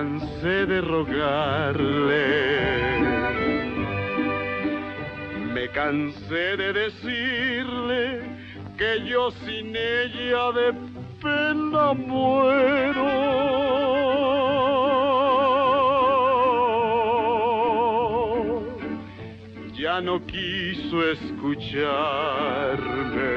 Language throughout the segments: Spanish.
cansé de rogarle, me cansé de decirle que yo sin ella de pena muero. Ya no quiso escucharme.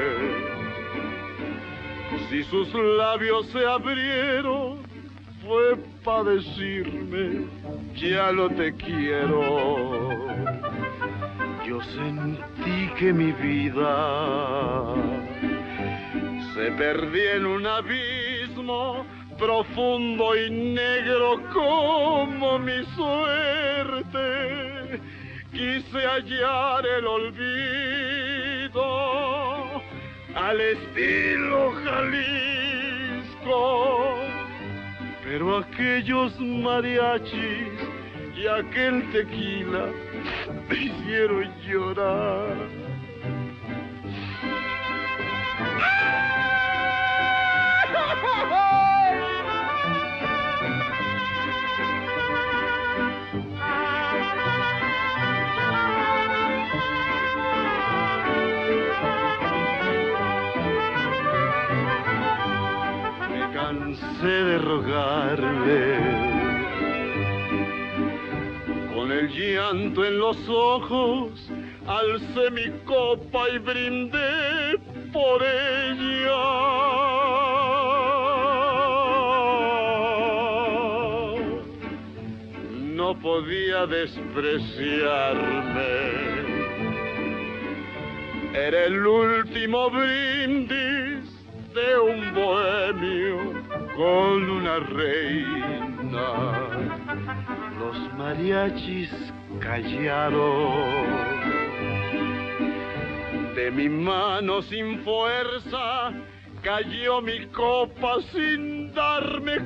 Si sus labios se abrieron, fue para decirme, ya no te quiero. Yo sentí que mi vida se perdía en un abismo profundo y negro como mi suerte. Quise hallar el olvido al estilo Jalisco, pero aquellos mariachis y aquel tequila me hicieron llorar. Cansé de rogarle, con el llanto en los ojos, alcé mi copa y brindé por ella. No podía despreciarme, era el último brindis de un bohemio con una reina. Los mariachis callaron, de mi mano sin fuerza cayó mi copa sin darme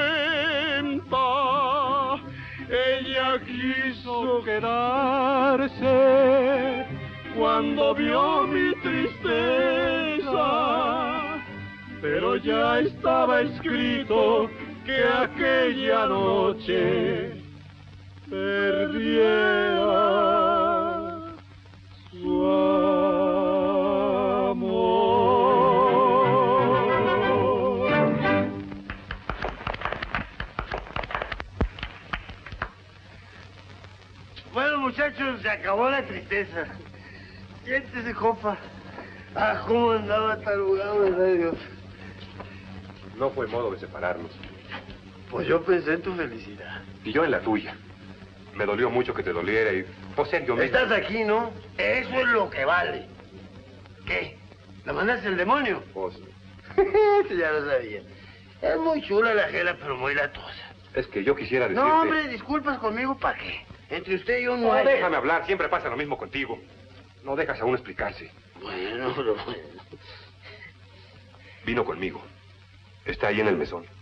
cuenta. Ella quiso quedarse cuando vio mi tristeza, pero ya estaba escrito que aquella noche perdiera su amor. Bueno, muchachos, se acabó la tristeza. Siéntese, compa. Ah, cómo andaba tarugado, ¿verdad, Dios? No fue modo de separarnos. Pues yo pensé en tu felicidad. Y yo en la tuya. Me dolió mucho que te doliera y... por ser yo mismo. Estás aquí, ¿no? Eso es lo que vale. ¿Qué? ¿La mandaste el demonio? Pues... Eso ya lo sabía. Es muy chula la jela, pero muy latosa. Es que yo quisiera decirte... No, hombre, disculpas conmigo, ¿para qué? Entre usted y yo no hay... Déjame hablar, siempre pasa lo mismo contigo. No dejas a uno explicarse. Bueno, pero bueno. Vino conmigo. Está ahí en el mesón.